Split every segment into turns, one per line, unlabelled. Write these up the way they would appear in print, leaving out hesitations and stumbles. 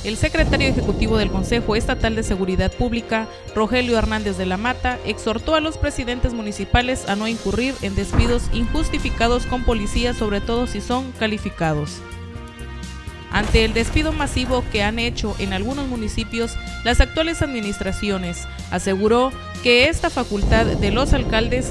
El secretario ejecutivo del Consejo Estatal de Seguridad Pública, Rogelio Hernández de la Mata, exhortó a los presidentes municipales a no incurrir en despidos injustificados con policías, sobre todo si son calificados. Ante el despido masivo que han hecho en algunos municipios las actuales administraciones, aseguró que esta facultad de los alcaldes,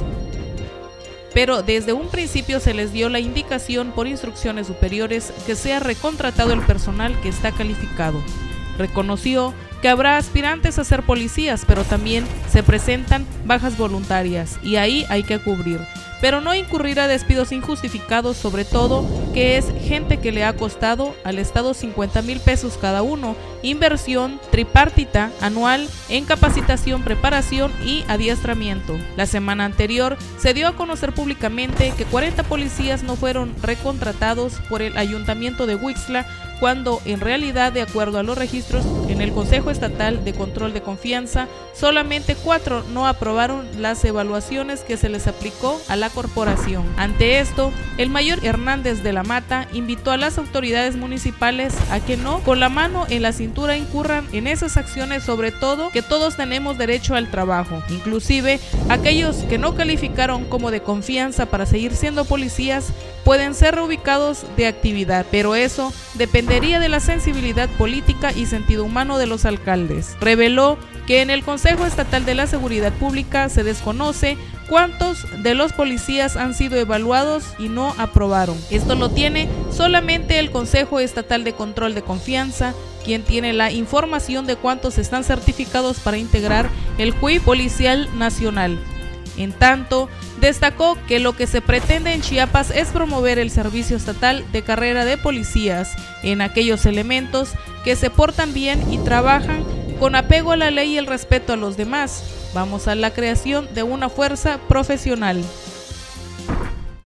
pero desde un principio se les dio la indicación por instrucciones superiores que sea recontratado el personal que está calificado. Reconoció que habrá aspirantes a ser policías, pero también se presentan bajas voluntarias y ahí hay que cubrir, pero no incurrir a despidos injustificados, sobre todo que es gente que le ha costado al Estado 50,000 pesos cada uno, inversión tripartita anual en capacitación, preparación y adiestramiento. La semana anterior se dio a conocer públicamente que 40 policías no fueron recontratados por el Ayuntamiento de Huixtla, cuando en realidad, de acuerdo a los registros en el Consejo Estatal de Control de Confianza, solamente 4 no aprobaron las evaluaciones que se les aplicó a la corporación. Ante esto, el mayor Hernández de la Mata invitó a las autoridades municipales a que no, con la mano en la cintura, incurran en esas acciones, sobre todo que todos tenemos derecho al trabajo, inclusive aquellos que no calificaron como de confianza para seguir siendo policías pueden ser reubicados de actividad, pero eso dependería de la sensibilidad política y sentido humano de los alcaldes. Reveló que en el Consejo Estatal de la Seguridad Pública se desconoce cuántos de los policías han sido evaluados y no aprobaron. Esto lo tiene solamente el Consejo Estatal de Control de Confianza, quien tiene la información de cuántos están certificados para integrar el CUIP Policial Nacional. En tanto, destacó que lo que se pretende en Chiapas es promover el servicio estatal de carrera de policías en aquellos elementos que se portan bien y trabajan con apego a la ley y el respeto a los demás. Vamos a la creación de una fuerza profesional.